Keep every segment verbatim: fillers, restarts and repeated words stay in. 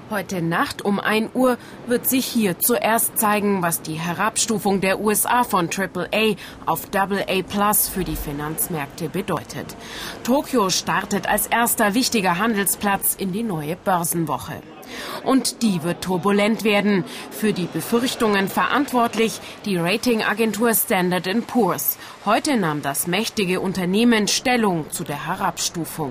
Heute Nacht um ein Uhr wird sich hier zuerst zeigen, was die Herabstufung der U S A von Triple A auf Double A Plus für die Finanzmärkte bedeutet. Tokio startet als erster wichtiger Handelsplatz in die neue Börsenwoche. Und die wird turbulent werden. Für die Befürchtungen verantwortlich die Ratingagentur Standard and Poor's. Heute nahm das mächtige Unternehmen Stellung zu der Herabstufung.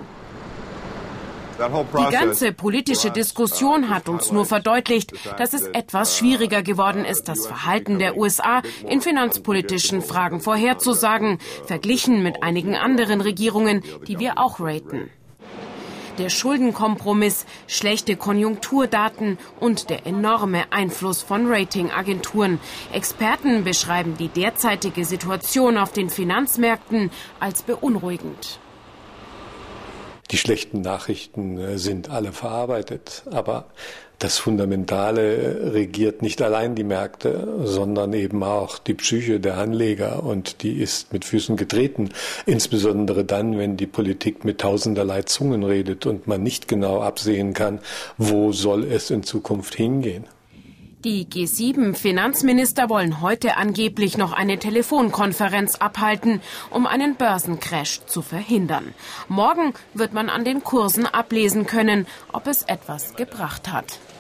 Die ganze politische Diskussion hat uns nur verdeutlicht, dass es etwas schwieriger geworden ist, das Verhalten der U S A in finanzpolitischen Fragen vorherzusagen, verglichen mit einigen anderen Regierungen, die wir auch raten. Der Schuldenkompromiss, schlechte Konjunkturdaten und der enorme Einfluss von Ratingagenturen. Experten beschreiben die derzeitige Situation auf den Finanzmärkten als beunruhigend. Die schlechten Nachrichten sind alle verarbeitet, aber das Fundamentale regiert nicht allein die Märkte, sondern eben auch die Psyche der Anleger, und die ist mit Füßen getreten, insbesondere dann, wenn die Politik mit tausenderlei Zungen redet und man nicht genau absehen kann, wo soll es in Zukunft hingehen. Die G sieben Finanzminister wollen heute angeblich noch eine Telefonkonferenz abhalten, um einen Börsencrash zu verhindern. Morgen wird man an den Kursen ablesen können, ob es etwas gebracht hat.